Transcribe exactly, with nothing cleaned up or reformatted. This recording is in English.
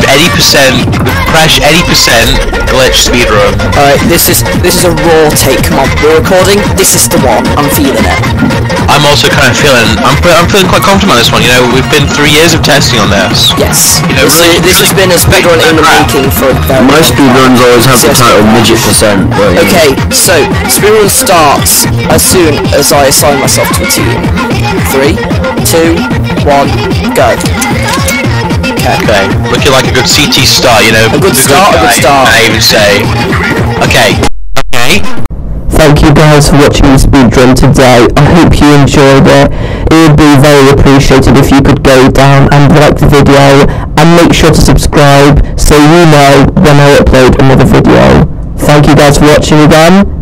eighty percent, crash eighty percent glitch speedrun. Alright, this is this is a raw take. Come on, we're recording. This is the one. I'm feeling it. I'm also kind of feeling, I'm, I'm feeling quite confident on this one. You know, we've been three years of testing on this. Yes. You know, this, really, this really has been a speedrun in the making for very Most speedruns always have the title midget percent. But, yeah. Okay, so speedrun starts as soon as I assign myself to a team. Three, two, one, go. Okay. Okay, looking like a good C T start, you know. A good start, a good start. I even say. Okay. Okay. Thank you guys for watching the speedrun today. I hope you enjoyed it. It would be very appreciated if you could go down and like the video and make sure to subscribe so you know when I upload another video. Thank you guys for watching again.